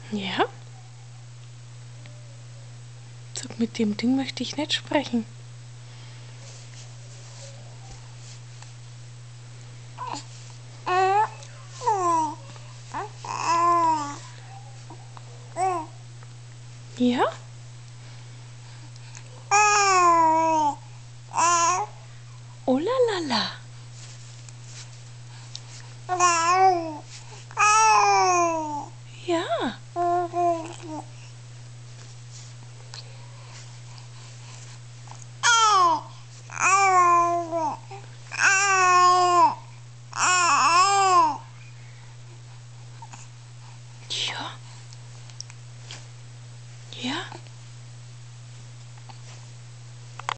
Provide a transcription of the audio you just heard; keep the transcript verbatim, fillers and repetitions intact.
Ja? Sag, mit dem Ding möchte ich nicht sprechen. Ja? Oh la la la.